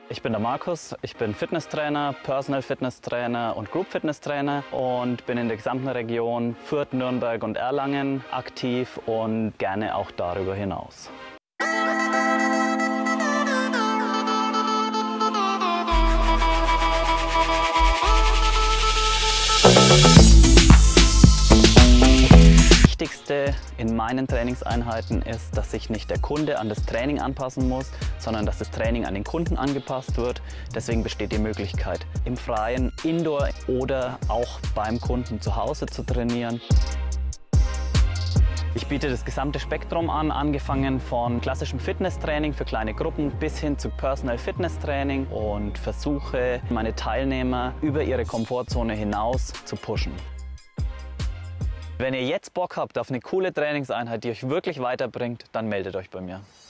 Ich bin der Markus, ich bin Fitnesstrainer, Personal Fitness Trainer und Group Fitness Trainer und bin in der gesamten Region Fürth, Nürnberg und Erlangen aktiv und gerne auch darüber hinaus. Das Wichtigste in meinen Trainingseinheiten ist, dass sich nicht der Kunde an das Training anpassen muss, sondern dass das Training an den Kunden angepasst wird. Deswegen besteht die Möglichkeit, im Freien, Indoor oder auch beim Kunden zu Hause zu trainieren. Ich biete das gesamte Spektrum an, angefangen von klassischem Fitnesstraining für kleine Gruppen bis hin zu Personal Fitness Training und versuche, meine Teilnehmer über ihre Komfortzone hinaus zu pushen. Wenn ihr jetzt Bock habt auf eine coole Trainingseinheit, die euch wirklich weiterbringt, dann meldet euch bei mir.